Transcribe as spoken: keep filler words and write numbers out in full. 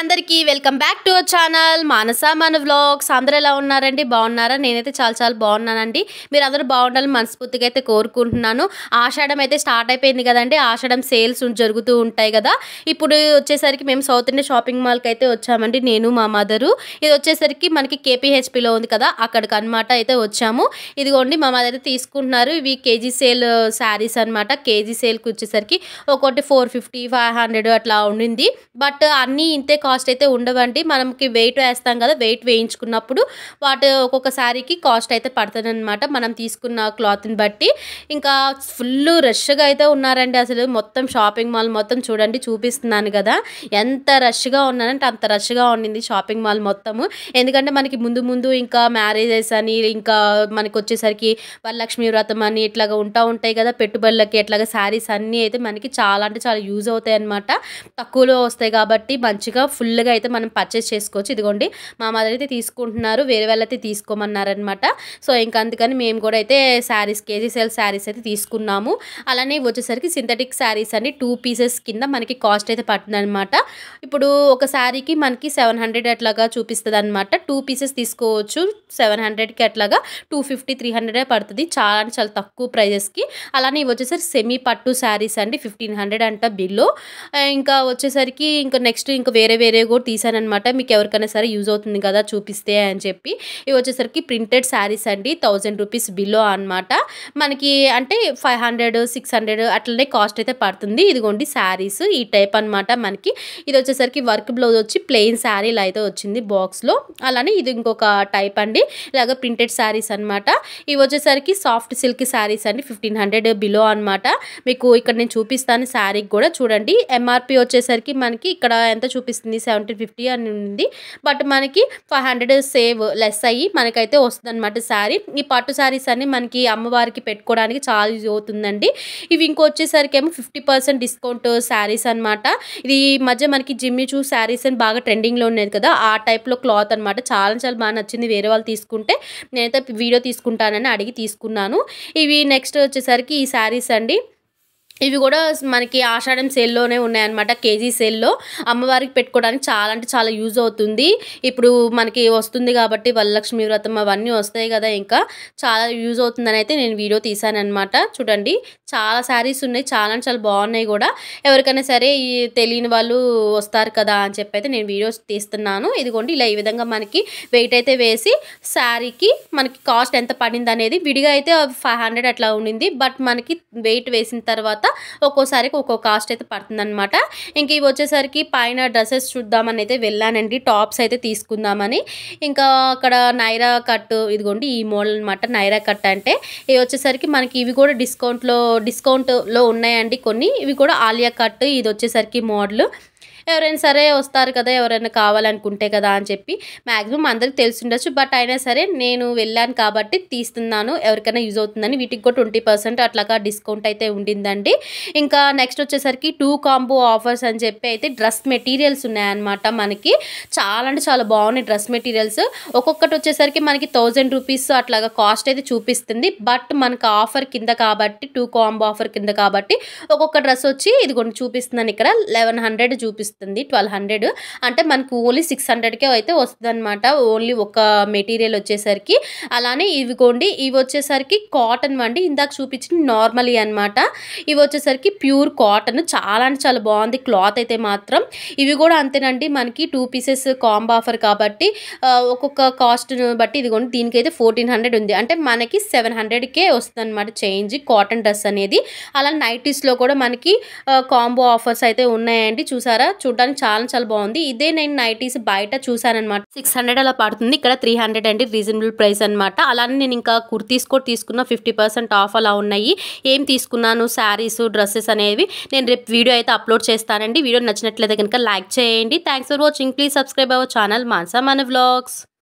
అందరికీ welcome back to our channel Manasa మన vlogs. అందరూ ఎలా ఉన్నారండి? బాగున్నారా? నేనైతే చాలా చాలా బాగున్నానండి. మీరు అందరూ బాగుండాలని మనస్ఫూర్తిగా అయితే కోరుకుంటున్నాను. ఆషాఢం అయితే స్టార్ట్ అయిపోయింది కదండి. ఆషాఢం సేల్స్ జరుగుతూ ఉంటాయి కదా. ఇప్పుడు వచ్చేసరికి మేము సౌత్ ఇండియా షాపింగ్ మాల్కి అయితే వచ్చామండి, నేను మా మదరు. ఇది వచ్చేసరికి మనకి కేపీహెచ్పిలో ఉంది కదా, అక్కడికి అనమాట అయితే వచ్చాము. ఇదిగోండి మా మదర్ అయితే తీసుకుంటున్నారు. ఇవి కేజీ సేల్ శారీస్ అనమాట. కేజీ సేల్కి వచ్చేసరికి ఒకటి ఫోర్ ఫిఫ్టీ ఫైవ్ హండ్రెడ్ అట్లా ఉండింది. బట్ అన్నీ ఇంతే కాస్ట్ అయితే ఉండవండి. మనకి వెయిట్ వేస్తాం కదా, వెయిట్ వేయించుకున్నప్పుడు వాటి ఒక్కొక్క శారీకి కాస్ట్ అయితే పడుతుంది అనమాట, మనం తీసుకున్న క్లాత్ని బట్టి. ఇంకా ఫుల్ రష్గా అయితే ఉన్నారండి. అసలు మొత్తం షాపింగ్ మాల్ మొత్తం చూడండి, చూపిస్తున్నాను కదా ఎంత రష్గా ఉన్నానంటే అంత రష్గా ఉండింది షాపింగ్ మాల్ మొత్తము. ఎందుకంటే మనకి ముందు ముందు ఇంకా మ్యారేజెస్ అని, ఇంకా మనకి వచ్చేసరికి వరలక్ష్మి వ్రతం అని ఇట్లాగా ఉంటా ఉంటాయి కదా పెట్టుబడులకి. ఇట్లాగా శారీస్ అన్నీ అయితే మనకి చాలా అంటే చాలా యూజ్ అవుతాయి అనమాట. తక్కువలో వస్తాయి కాబట్టి మంచిగా ఫుల్గా అయితే మనం పర్చేస్ చేసుకోవచ్చు. ఇదిగోండి మా మదర్ అయితే తీసుకుంటున్నారు, వేరే వాళ్ళు అయితే తీసుకోమన్నారనమాట. సో ఇంకా అందుకని మేము కూడా అయితే శారీస్ కేజీ సేల్ శారీస్ అయితే తీసుకున్నాము. అలానే వచ్చేసరికి సింథటిక్ శారీస్ అండి, టూ పీసెస్ కింద మనకి కాస్ట్ అయితే పడుతుంది అనమాట. ఇప్పుడు ఒక శారీకి మనకి సెవెన్ హండ్రెడ్ అట్లాగా చూపిస్తుంది అనమాట. టూ పీసెస్ తీసుకోవచ్చు సెవెన్ హండ్రెడ్కి అట్లాగా. టూ ఫిఫ్టీ త్రీ హండ్రెడే పడుతుంది, చాలా అంటే చాలా తక్కువ ప్రైజెస్కి. అలానే ఇవి వచ్చేసరికి సెమీ పట్టు శారీస్ అండి, ఫిఫ్టీన్ హండ్రెడ్ అంట బిల్లు. ఇంకా వచ్చేసరికి ఇంకా నెక్స్ట్ ఇంకా వేరే వేరే కూడా తీసానమాట, మీకు ఎవరికైనా సరే యూజ్ అవుతుంది కదా చూపిస్తే అని చెప్పి. ఇవి వచ్చేసరికి ప్రింటెడ్ శారీస్ అండి, థౌజండ్ రూపీస్ బిలో అనమాట. మనకి అంటే ఫైవ్ హండ్రెడ్ సిక్స్ హండ్రెడ్ అట్లనే కాస్ట్ అయితే పడుతుంది. ఇదిగోండి శారీస్ ఈ టైప్ అనమాట. మనకి ఇది వచ్చేసరికి వర్క్ బ్లౌజ్ వచ్చి ప్లెయిన్ శారీ ఇలా అయితే వచ్చింది బాక్స్లో. అలానే ఇది ఇంకొక టైప్ అండి, ఇలాగ ప్రింటెడ్ శారీస్ అనమాట. ఇవి వచ్చేసరికి సాఫ్ట్ సిల్క్ శారీస్ అండి, ఫిఫ్టీన్ హండ్రెడ్ బిలో అనమాట. మీకు ఇక్కడ నేను చూపిస్తాను శారీకి కూడా చూడండి. ఎంఆర్పి వచ్చేసరికి మనకి ఇక్కడ ఎంత చూపిస్తుంది, సెవెంటీన్ ఫిఫ్టీ అని ఉంది. బట్ మనకి ఫైవ్ హండ్రెడ్ సేవ్ లెస్ అయ్యి మనకైతే వస్తుంది అనమాట శారీ. ఈ పట్టు శారీస్ అన్ని మనకి అమ్మవారికి పెట్టుకోవడానికి చాలా యూజ్ అవుతుందండి. ఇవి ఇంకో వచ్చేసరికి ఏమో ఫిఫ్టీ పర్సెంట్ డిస్కౌంట్ శారీస్ అనమాట. ఇది ఈ మధ్య మనకి జిమ్మి చూ శారీస్ అని బాగా ట్రెండింగ్లో ఉండేది కదా, ఆ టైప్లో క్లాత్ అనమాట. చాలా చాలా బాగా నచ్చింది. వేరే వాళ్ళు తీసుకుంటే నేనైతే వీడియో తీసుకుంటానని అడిగి తీసుకున్నాను. ఇవి నెక్స్ట్ వచ్చేసరికి ఈ శారీస్ అండి. ఇవి కూడా మనకి ఆషాఢం సేల్లోనే ఉన్నాయన్నమాట, కేజీ సేల్లో. అమ్మవారికి పెట్టుకోవడానికి చాలా అంటే చాలా యూజ్ అవుతుంది. ఇప్పుడు మనకి వస్తుంది కాబట్టి వరలక్ష్మి వ్రతం అవన్నీ వస్తాయి కదా, ఇంకా చాలా యూజ్ అవుతుందని అయితే నేను వీడియో తీసానమాట. చూడండి చాలా శారీస్ ఉన్నాయి, చాలా అంటే చాలా బాగున్నాయి కూడా. ఎవరికైనా సరే ఈ తెలియని వాళ్ళు వస్తారు కదా అని చెప్పి అయితే నేను వీడియోస్ తీస్తున్నాను. ఇదిగోండి ఇలా ఈ విధంగా మనకి వెయిట్ అయితే వేసి శారీకి మనకి కాస్ట్ ఎంత పడింది అనేది విడిగా అయితే ఫైవ్ హండ్రెడ్ అట్లా ఉండింది. బట్ మనకి వెయిట్ వేసిన తర్వాత ఒక్కోసారికి ఒక్కో కాస్ట్ అయితే పడుతుంది అనమాట. ఇంక ఇవి వచ్చేసరికి పైన డ్రెస్సెస్ చూద్దామని అయితే వెళ్ళానండి, టాప్స్ అయితే తీసుకుందామని. ఇంకా అక్కడ నైరా కట్, ఇదిగోండి ఈ మోడల్ అనమాట నైరా కట్ అంటే. ఇవి వచ్చేసరికి మనకి ఇవి కూడా డిస్కౌంట్లో డిస్కౌంట్లో ఉన్నాయండి కొన్ని. ఇవి కూడా ఆలియా కట్, ఇది వచ్చేసరికి మోడల్. ఎవరైనా సరే వస్తారు కదా, ఎవరైనా కావాలనుకుంటే కదా అని చెప్పి మ్యాక్సిమం అందరికి తెలిసి ఉండొచ్చు. బట్ అయినా సరే నేను వెళ్ళాను కాబట్టి తీస్తున్నాను, ఎవరికైనా యూజ్ అవుతుందని. వీటికి కూడా ట్వంటీ పర్సెంట్ అట్లాగా డిస్కౌంట్ అయితే ఉండిందండి. ఇంకా నెక్స్ట్ వచ్చేసరికి టూ కాంబో ఆఫర్స్ అని చెప్పి అయితే డ్రెస్ మెటీరియల్స్ ఉన్నాయన్నమాట. మనకి చాలా అంటే చాలా బాగున్నాయి డ్రెస్ మెటీరియల్స్. ఒక్కొక్కటి వచ్చేసరికి మనకి థౌజండ్ రూపీస్ అట్లాగా కాస్ట్ అయితే చూపిస్తుంది. బట్ మనకు ఆఫర్ కింద కాబట్టి, టూ కాంబో ఆఫర్ కింద కాబట్టి ఒక్కొక్క డ్రెస్ వచ్చి ఇదిగోండి చూపిస్తున్నాను ఇక్కడ లెవెన్ హండ్రెడ్ చూపిస్తుంది, ట్వెల్వ్ హండ్రెడ్ అంటే మనకు ఓన్లీ సిక్స్ హండ్రెడ్కే అయితే వస్తుంది అనమాట, ఓన్లీ ఒక మెటీరియల్ వచ్చేసరికి. అలానే ఇవిగోండి ఇవి వచ్చేసరికి కాటన్ వండి, ఇందాక చూపించిన నార్మల్ అనమాట. ఇవి వచ్చేసరికి ప్యూర్ కాటన్, చాలా అంటే చాలా బాగుంది క్లాత్ అయితే మాత్రం. ఇవి కూడా అంతేనండి, మనకి టూ పీసెస్ కాంబో ఆఫర్ కాబట్టి ఒక్కొక్క కాస్ట్ బట్టి ఇదిగోండి దీనికైతే ఫోర్టీన్ హండ్రెడ్ ఉంది, అంటే మనకి సెవెన్ హండ్రెడ్కే వస్తుంది అనమాట చేంజ్ కాటన్ డ్రెస్ అనేది. అలా నైటీస్లో కూడా మనకి కాంబో ఆఫర్స్ అయితే ఉన్నాయండి, చూసారా చూడడానికి చాలా చాలా బాగుంది. ఇదే నేను నైటీస్ బయట చూసానమాట, సిక్స్ హండ్రెడ్ అలా పడుతుంది, ఇక్కడ త్రీ హండ్రెడ్ అండి రీజనబుల్ ప్రైస్ అనమాట. అలానే నేను ఇంకా కుర్తీస్ కూడా తీసుకున్న, ఫిఫ్టీ పర్సెంట్ ఆఫ్ అలా ఉన్నాయి. ఏం తీసుకున్నాను శారీస్ డ్రెస్సెస్ అనేవి నేను రేపు వీడియో అయితే అప్లోడ్ చేస్తానండి. వీడియో నచ్చినట్లయితే కనుక లైక్ చేయండి. Thanks for watching. Please subscribe our channel Manasa మన వ్లాగ్స్.